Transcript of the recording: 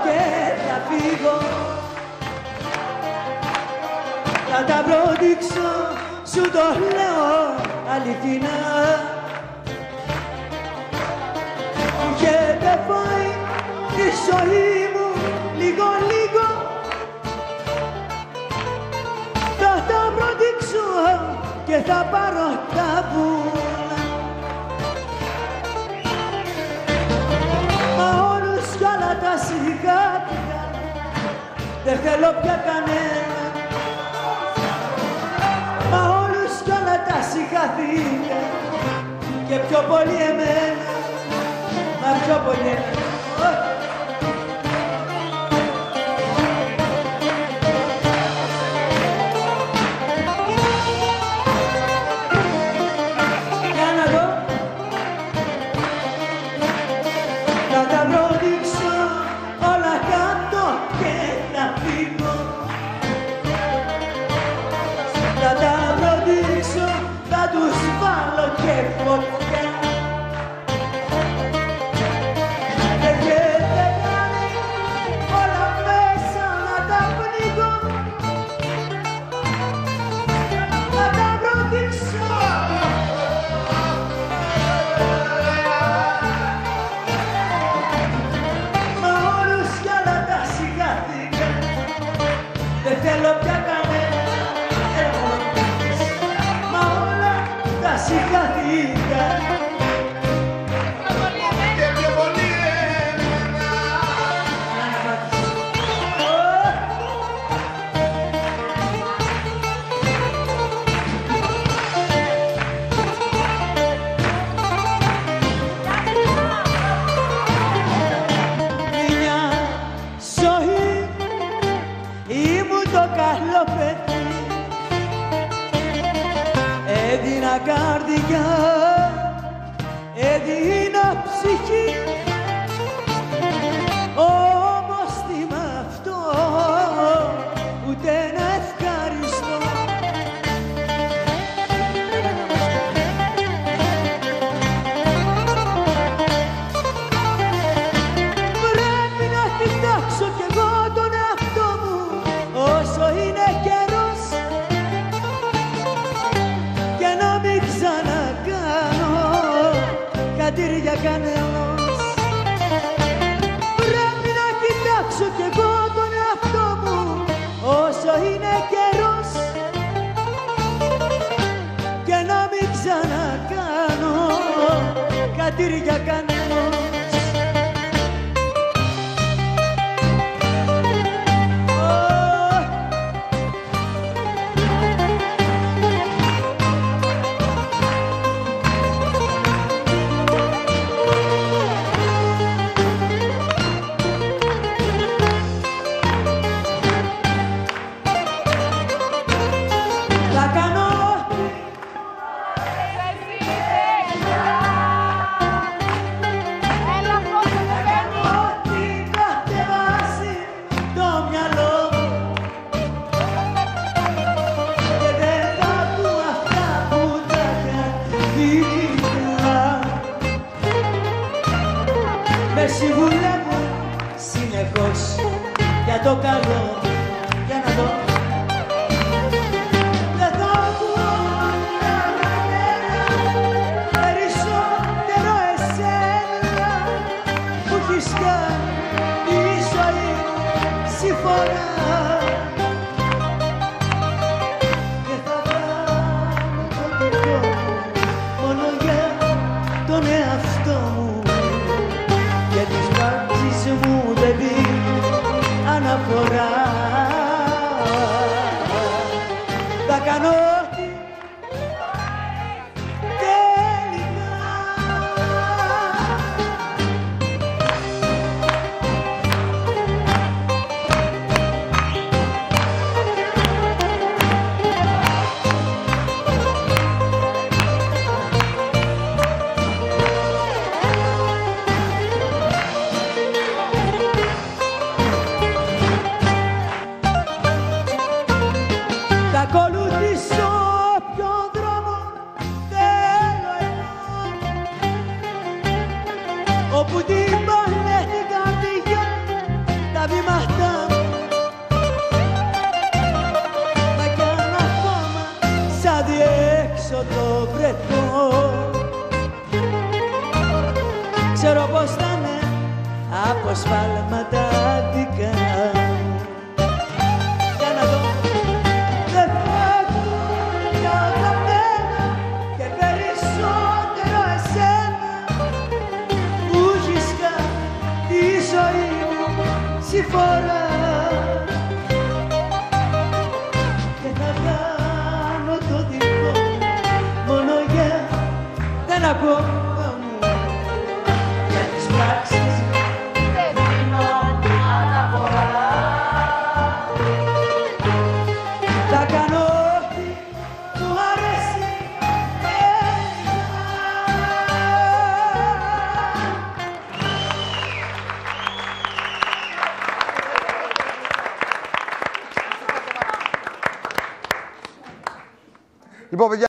και θα φύγω. Θα τα προδείξω, σου το λέω αληθινά. Μου έχετε πάει τη ζωή μου λίγο-λίγο. Θα τα προδείξω και θα πάρω τα βουνά. Μα όλους κι όλα τα σιγάτια δεν θέλω πια κανένα. Μα όλους κι όλα τα σιγάθηκα και πιο πολύ εμένα. Μα πιο πολύ εμένα. Για να δω. Θα τα προδείξω όλα κάτω και θα φύγω. Θα τα προδείξω, θα τους βάλω και φωτιά. Δεν γίνεται κάνει όλα μέσα να τα πνίγω. Θα τα προδείξω. Μα όλους κι άλλα τα σιγάθηκα. Δεν θέλω πια κανένα. Μα όλα τα σιγάθηκα. Και πιο πολύ εμένα. Μια ζωή ήμουν το καλό παιδί. Έδινα καρδιά, έδινα ψυχή. Όμως τι μ' αυτό, ούτε να ευχαριστώ. Πρέπει να κοιτάξω κι εγώ τον εαυτό μου όσο είναι καιρός και να μην ξανακάνω χατήρια κανένας. Πρέπει να κοιτάξω κι εγώ τον εαυτό μου όσο είναι καιρός και να μην ξανακάνω χατήρια κανένας. Θα κάνω ό,τι κατεβάσει το μυαλό μου και δεν θα ακούω αυτά που τα καθήκα. Με συμβουλεύουν συνεχώς για το καλό. Για να δω. Δεν θα ακούω κανένα περισσότερο εσένα που έχεις κάνει τη ζωή συμφωνά. Και θα κάνω το δικό μου μόνο για τον εαυτό μου και της πάρτης μου δεν δίνει αναφορά. Θα κάνω ό,τι τελικά. Θα ακολουθήσω ποιο δρόμο θέλω εγώ, όπου την πάνε την καρδιά τα σφάλματα δικά μου. Για να δω, δεν θέλω για κανένα και περισσότερο εσένα που έχεις κάνει τη ζωή μου συμφορά. Και θα κάνω το δικό μου μόνο για δεν ακόμα μου. Για τις πράξεις δεν δίνω αναφορά. Θα κάνω ό,τι μου αρέσει Λοιπόν, παιδιά.